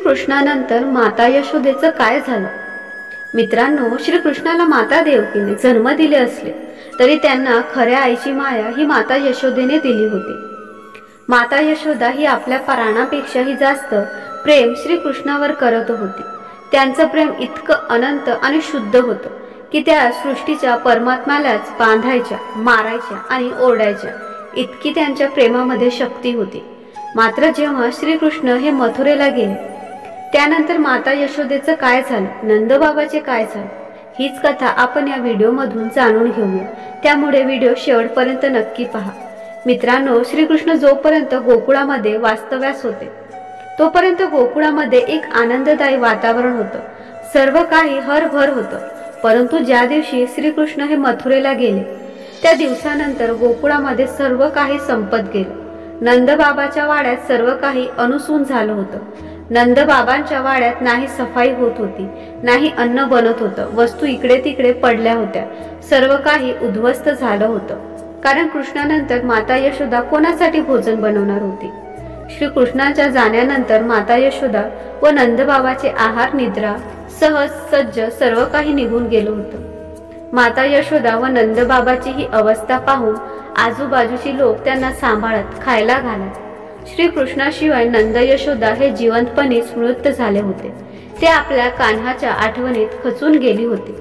श्रीकृष्णानंतर माता यशोदेचं काय झालं? मित्रांनो, श्रीकृष्णाला माता देवकीने जन्म दिले असले तरी त्यांना खऱ्या आईची माया ही माता यशोदेने दिली होती। माता यशोदा ही आपल्या प्राणापेक्षाही जास्त प्रेम श्रीकृष्णावर करत होती। त्यांचं प्रेम इतकं अनंत आणि शुद्ध होतं की त्या सृष्टीच्या परमात्म्यालाच बांधायच्या, मारायच्या आणि ओरडायच्या, इतकी त्यांच्या प्रेमामध्ये शक्ती होती। मात्र जेव्हा श्रीकृष्ण हे मथुरेला गेले त्यानंतर माता यशोदेचं काय झालं, नंदबाबाचे काय झालं, हीच कथा आपण या व्हिडिओमधून जाणून घेऊया। त्यामुळे व्हिडिओ शेवटपर्यंत नक्की पहा। मित्रांनो, श्रीकृष्ण जोपर्यंत गोकुळामध्ये वास्तव्यास होते तोपर्यंत गोकुळामध्ये एक आनंददायी वातावरण होतं, सर्व काही हरभर होतं। परंतु ज्या दिवशी श्रीकृष्ण हे मथुरेला गेले त्या दिवसानंतर गोकुळामध्ये सर्व काही संपत गेलं। नंदबाबाच्या वाड्यात सर्व काही अनुसून झालं होतं। नंदबाबांच्या वाड्यात नाही सफाई होत होती, नाही अन्न बनत होतं, वस्तू इकडे तिकडे पडल्या होत्या, सर्व काही उद्ध्वस्त झालं होतं। कारण कृष्णानंतर माता यशोदा कोणासाठी भोजन बनवणार होती? श्रीकृष्णाच्या जाण्यानंतर माता यशोदा व नंदबाबाचे आहार, निद्रा, सहज सज्ज सर्व काही निघून गेलं होतं। माता यशोदा व नंदबाबाची ही अवस्था पाहून आजूबाजूची लोक त्यांना सांभाळत, खायला घालत। श्रीकृष्णाशिवाय नंद यशोदा हे जिवंतपणे मृत झाले होते। ते आपल्या कान्हाच्या आठवणीत खचून गेली होती।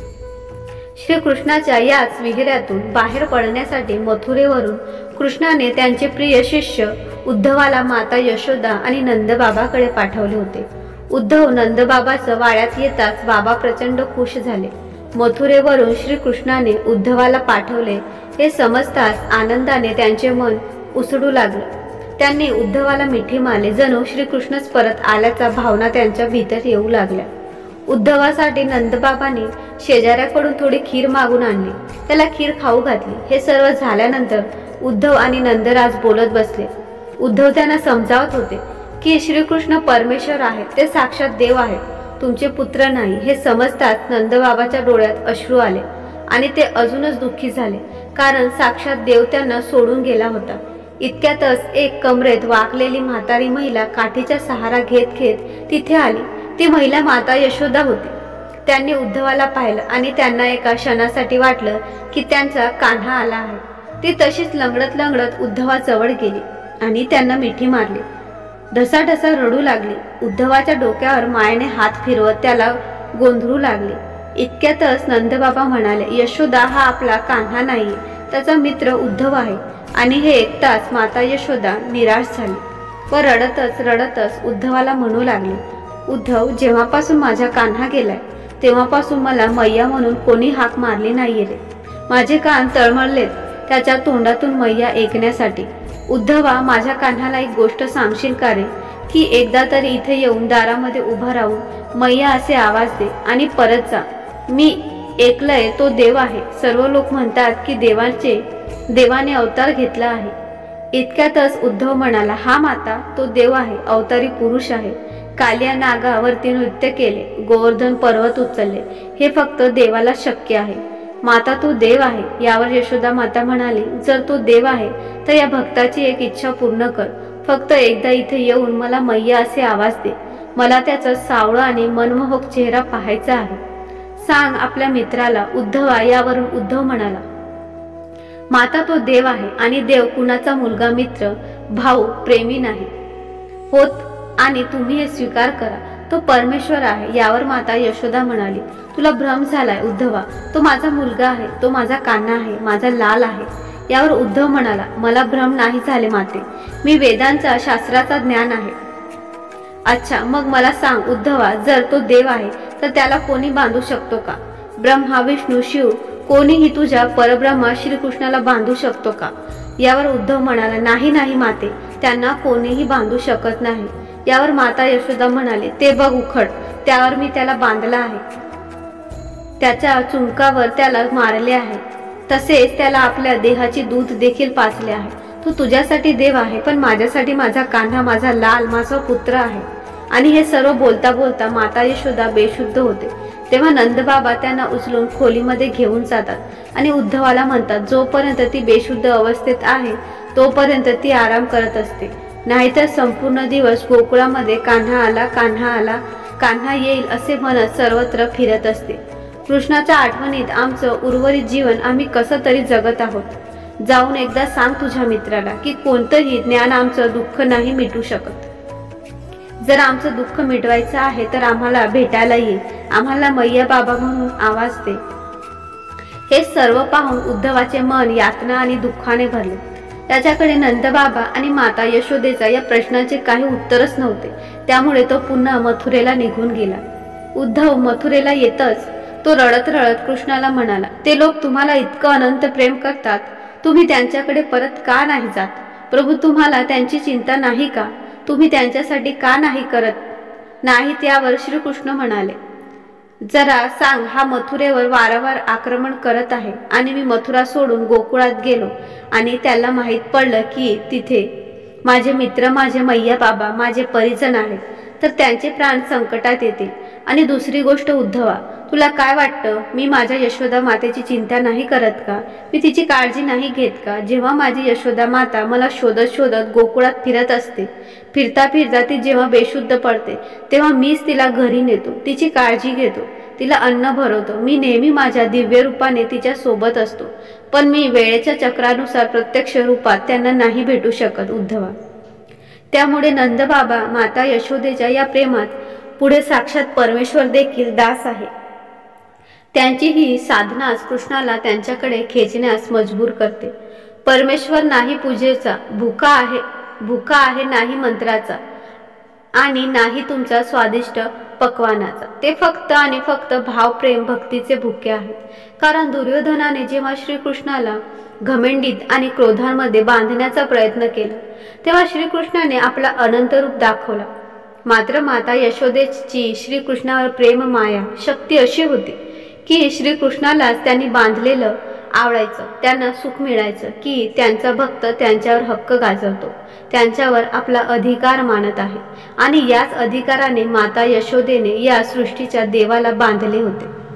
श्रीकृष्णाच्या याच विहिऱ्यातून बाहेर पडण्यासाठी मथुरेवरून कृष्णाने त्यांचे प्रिय शिष्य उद्धवाला माता यशोदा आणि नंदबाबाकडे पाठवले होते। उद्धव नंदबाबाचं वाड्यात येताच बाबा प्रचंड खुश झाले। मथुरेवरून श्रीकृष्णाने उद्धवाला पाठवले हे समजताच आनंदाने त्यांचे मन उसळू लागलं। त्यांनी उद्धवाला मिठी मारली, जणू श्रीकृष्णच परत आल्याचा भावना त्यांच्या भीतर येऊ लागल्या। उद्धवासाठी नंदबाबांनी शेजाऱ्याकडून थोडी खीर मागून आणली, त्याला खीर खाऊ घातली। हे सर्व झाल्यानंतर उद्धव आणि नंदराज बोलत बसले। उद्धव त्यांना समजावत होते की श्रीकृष्ण परमेश्वर आहेत, ते साक्षात देव आहेत, तुमचे पुत्र नाही। हे समजताच नंदबाबाच्या डोळ्यात अश्रू आले आणि ते अजूनच दुःखी झाले, कारण साक्षात देव त्यांना सोडून गेला होता। इतक्यातच एक कमरेत वाकलेली म्हातारी महिला काठीचा सहारा घेत घेत तिथे आली। ती महिला माता यशोदा होती। त्यांनी उद्धवाला पाहिलं आणि त्यांना एका क्षणासाठी वाटलं की त्यांचा कान्हा आला आहे। ती तशीच लंगडत लंगडत उद्धवाजवळ गेली आणि त्यांना मिठी मारली, ढसाढसा रडू लागली। उद्धवाच्या डोक्यावर मायेने हात फिरवत त्याला गोंधळू लागली। इतक्यातच नंदबाबा म्हणाले, यशोदा हा आपला कान्हा नाही, त्याचा मित्र उद्धव आहे। आणि हे ऐकताच माता यशोदा निराश झाली व रडतच रडतच उद्धवाला म्हणू लागली, उद्धव, जेव्हापासून माझा कान्हा गेलाय तेव्हापासून मला मैया म्हणून कोणी हाक मारली नाहीये रे। माझे कान तळमळलेत त्याच्या तोंडातून मैया ऐकण्यासाठी। उद्धवा, माझ्या कान्हाला एक गोष्ट सांगशील का रे, की एकदा तरी इथे येऊन दारामध्ये उभा राहून मैया असे आवाज दे आणि परत जा। मी ऐकलंय तो देव आहे, सर्व लोक म्हणतात की देवाने अवतार घेतला आहे। इतक्यातच उद्धव म्हणाला, हा माता, तो देव आहे, अवतारी पुरुष आहे। कालिया नागावरती नृत्य केले, गोवर्धन पर्वत उचलले, हे फक्त देवाला शक्य आहे। माता, तो देव आहे। यावर यशोदा माता म्हणाली, जर तो देव आहे तर या भक्ताची एक इच्छा पूर्ण कर, फक्त एकदा इथे येऊन मला मैया असे आवाज दे, मला त्याचा सावळा आणि मनमोहक चेहरा पाहायचा आहे, सांग आपल्या मित्राला। उद्धवा, यावरून उद्धव म्हणाला, माता, तो देव आहे आणि देव कुणाचा मुलगा, मित्र, भाऊ, प्रेमी नाही होत आणि तुम्ही हे स्वीकार करा, तो परमेश्वर आहे। यावर माता यशोदा म्हणाली, तुला भ्रम झालाय उद्धवा, तो माझा मुलगा आहे, तो माझा कान्हा आहे, माझा लाल आहे। यावर उद्धव म्हणाला, मला भ्रम नाही झाले माते, मी वेदांचा, शास्त्राचा ज्ञान आहे। अच्छा, मग मला सांग उद्धवा, जर तो देव आहे तर त्याला कोणी बांधू शकतो का? ब्रह्मा, विष्णू, शिव, कोणीही तुझ्या परब्रह्मा श्रीकृष्णाला बांधू शकतो का? यावर उद्धव म्हणाला, नाही नाही माते, त्यांना कोणीही बांधू शकत नाही। यावर माता यशोदा म्हणाले, ते बघ उखड, त्यावर मी त्याला बांधला आहे, त्याच्या चुंकावर त्याला मारले आहे, तसेच त्याला आपल्या देहाची दूध देखील पाजले आहे। तो तुझ्यासाठी देव आहे, पण माझ्यासाठी माझा कान्हा, माझा लाल, माझा पुत्र आहे। आणि हे सर्व बोलता बोलता माता यशोदा बेशुद्ध होते। तेव्हा नंदबाबा त्यांना उचलून खोलीमध्ये घेऊन जातात आणि उद्धवाला म्हणतात, जोपर्यंत ती बेशुद्ध अवस्थेत आहे तोपर्यंत ती आराम करत असते, नाहीतर संपूर्ण दिवस गोकुळामध्ये कान्हा आला, कान्हा आला, कान्हा येईल असे म्हणत सर्वत्र फिरत असते. कृष्णाच्या आठवणीत आमचं उर्वरित जीवन आम्ही कसं तरी जगत आहोत. जाऊन एकदा सांग तुझ्या मित्राला की कोणतंही ज्ञान आमचं दुःख नाही मिटू शकत. जर आमचं दुःख मिटवायचं आहे तर आम्हाला भेटायला ये, आम्हाला मैया बाबा म्हणून आवाज दे. हे सर्व पाहून उद्धवाचे मन यातना आणि दुःखाने भरले. त्याच्याकडे नंदबाबा आणि माता यशोदेचा या प्रश्नाचे काही उत्तरच नव्हते. त्यामुळे तो पुन्हा मथुरेला निघून गेला. उद्धव मथुरेला येतच तो रडत रडत कृष्णाला म्हणाला, ते लोक तुम्हाला इतकं अनंत प्रेम करतात, तुम्ही त्यांच्याकडे परत का नाही जात? प्रभू, तुम्हाला त्यांची चिंता नाही का? तुम्ही त्यांच्यासाठी का नाही करत नाही? त्यावर श्रीकृष्ण म्हणाले, जरा सांग, हा मथुरेवर वारंवार आक्रमण करत आहे आणि मी मथुरा सोडून गोकुळात गेलो आणि त्याला माहीत पडलं की तिथे माझे मित्र, माझे मैया बाबा, माझे परिजन आहेत, तर त्यांचे प्राण संकटात येतील. आणि दुसरी गोष्ट उद्धवा, तुला काय वाटतं, मी माझ्या यशोदा मातेची चिंता नाही करत का? मी तिची काळजी नाही घेत का? जेव्हा माझी यशोदा माता मला शोधत शोधत गोकुळात फिरत असते, फिरता फिरता ती जेव्हा बेशुद्ध पडते तेव्हा मीच तिला घरी नेतो, तिची काळजी घेतो, तिला अन्न भरवतो. मी नेहमी माझ्या दिव्य रूपाने तिच्या सोबत असतो, पण मी वेळेच्या चक्रानुसार प्रत्यक्ष रूपात त्यांना नाही भेटू शकत उद्धवा. त्यामुळे नंदबाबा माता यशोदेच्या या प्रेमात पुढे साक्षात परमेश्वर देखील दास आहे. त्यांची ही साधनाच कृष्णाला त्यांच्याकडे खेचण्यास मजबूर करते. परमेश्वर नाही पूजेचा, भुका आहे नाही मंत्राचा आणि नाही तुमचा स्वादिष्ट पक्वानाचा. ते फक्त आणि फक्त भाव, प्रेम, भक्तीचे भुके आहेत. कारण दुर्योधनाने जेव्हा श्रीकृष्णाला घमेंडीत आणि क्रोधांमध्ये बांधण्याचा प्रयत्न केला तेव्हा श्रीकृष्णाने आपला अनंत रूप दाखवला. मात्र माता यशोदेची श्रीकृष्णावर प्रेम, माया, शक्ती अशी होती की श्रीकृष्णालाच त्यांनी बांधलेलं आवडायचं. त्यांना सुख मिळायचं की त्यांचा भक्त त्यांच्यावर हक्क गाजवतो, त्यांच्यावर आपला अधिकार मानत आहे आणि याच अधिकाराने माता यशोदेने या सृष्टीच्या देवाला बांधले होते.